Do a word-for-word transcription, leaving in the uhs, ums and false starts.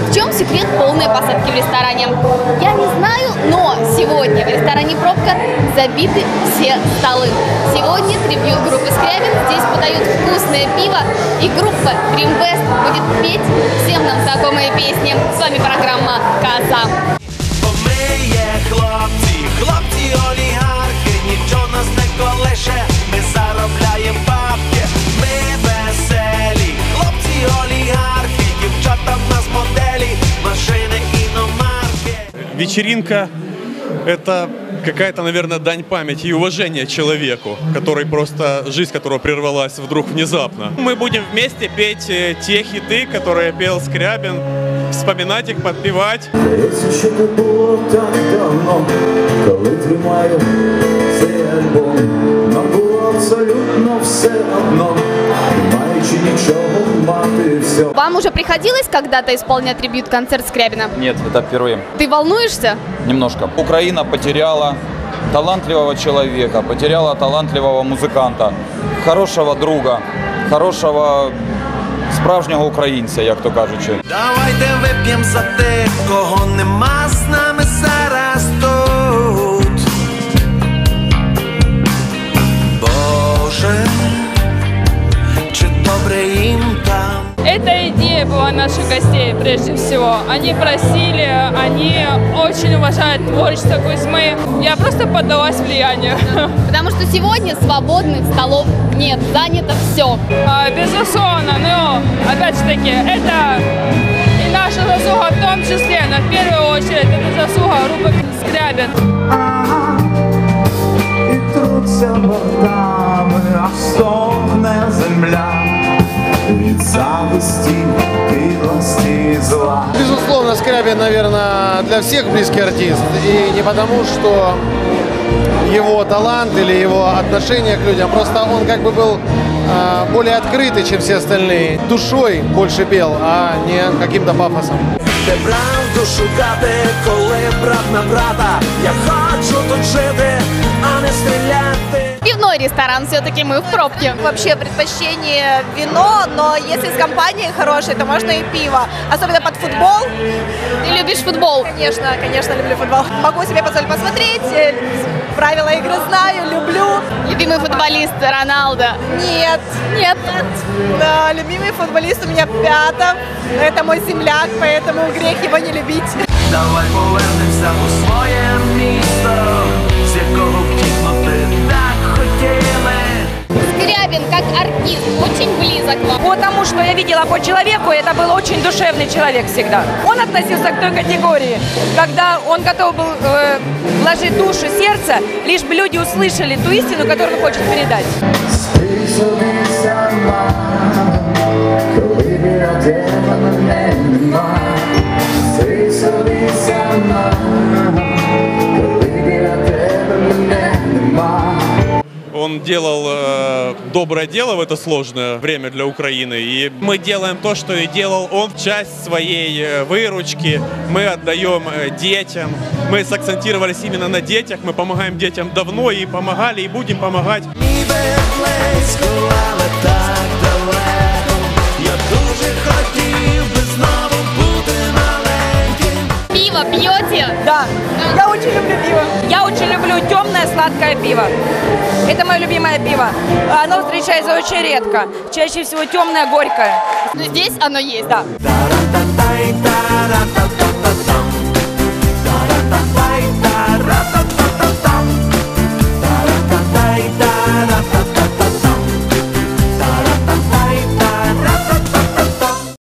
В чем секрет полной посадки в ресторане? Я не знаю, но сегодня в ресторане «Пробка» забиты все столы. Сегодня трибьют группы Скрябин. Здесь подают вкусное пиво, и группа Dream West будет петь всем нам знакомые песни. С вами программа «Каза». Хлопці, хлопці олігархи, нічого нас не колише, ми заробляємо бабки, ми веселі, хлопці олігархи, дівчата в нас моделі, машини іномарки. Вечеринка – это какая-то, наверное, дань памяти и уважения человеку, который просто, жизнь которого прервалась вдруг внезапно. Мы будем вместе петь те хиты, которые пел Скрябин, вспоминать их, подпевать. Здається, що це було так давно, коли тримаю цей альбом. Нам було абсолютно все одно, не маючи нічого мати все. Вам уже приходилось когда-то исполнять трибьют-концерт Скрябина? Нет, это впервые. Ты волнуешься? Немножко. Украина потеряла талантливого человека, потеряла талантливого музыканта, хорошего друга, хорошего справжнього українця, як то кажучи. Давайте вип'ємо за тих, кого нема з нами зараз тут. Боже, чи добре їм там? Эта идея была наших гостей, прежде всего. Они просили, они очень уважают творчество Кузьмы. Я просто поддалась влиянию. Потому что сегодня свободных столов нет, занято все. А, безусловно, но, опять же таки, это и наша заслуга в том числе, но в первую очередь это заслуга группы Скрябин. І труться бортами, а стогне земля від зависті, підлості, зла. Безусловно, Скрябин, наверное, для всех близкий артист. И не потому, что его талант или его отношение к людям. Просто он как бы был э, более открытый, чем все остальные. Душой больше пел, а не каким-то пафосом. Де правду шукати, коли брат на брата. Я хочу тут жити, а не стріляти. Пивной ресторан, все-таки мы в пробке. Вообще предпочтение вино, но если с компанией хорошей, то можно и пиво. Особенно под футбол. Ты любишь футбол? Конечно, конечно, люблю футбол. Могу себе позволить посмотреть, правила игры знаю, люблю. Любимый футболист Роналдо? Нет. Нет. Да, любимый футболист у меня Пятов. Это мой земляк, поэтому грех его не любить. Давай повернемося у своє місто, з якого втікнути так хотіли. Скрябин как артист очень близок к вам. Потому что я видела по человеку, это был очень душевный человек всегда. Он относился к той категории, когда он готов был э, вложить душу, сердце, лишь бы люди услышали ту истину, которую он хочет передать. Он делал э, доброе дело в это сложное время для Украины, и мы делаем то, что и делал он. Часть своей э, выручки мы отдаем э, детям. Мы сакцентировались именно на детях, мы помогаем детям давно и помогали, и будем помогать. Ніби близько, але так далеко. Я дуже хотів би знову бути маленьким. Пиво пьете? Да, я очень люблю пиво. Я очень люблю темное сладкое пиво. Это мое любимое пиво. Оно встречается очень редко. Чаще всего темное, горькое. Но здесь оно есть. Да. Та-ра-та-та-та.